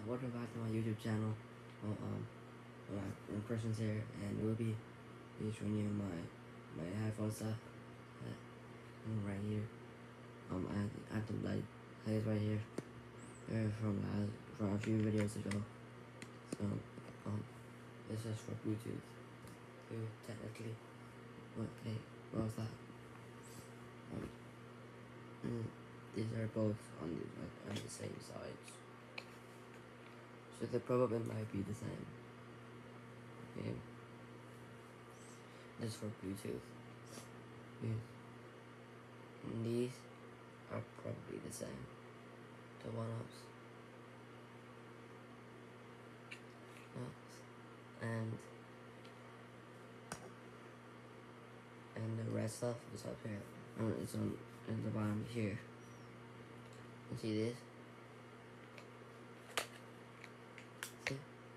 welcome back to my YouTube channel. Person's here, and we'll be showing you my headphone stuff right here. I have the light plays right here. They're from a few videos ago. So this is for Bluetooth too, technically. Hey, what was that? These are both on the same sides. So the probably might be the same. Okay. This is for Bluetooth. And these are probably the same. The one-ups. And the red stuff is up here. It's on the bottom here. You see this? See?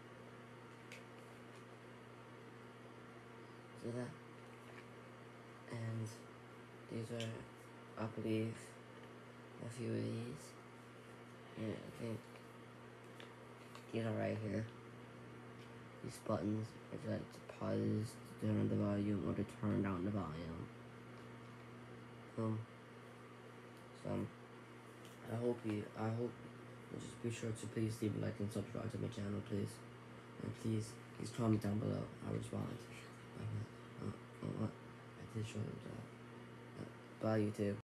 See that? And these are, I believe, a few of these. Yeah, I think these are right here. These buttons are like to pause, to turn on the volume, or to turn down the volume. So I hope just be sure to please leave a like and subscribe to my channel, please. And please comment down below. I'll respond. I did show them that. Bye, YouTube.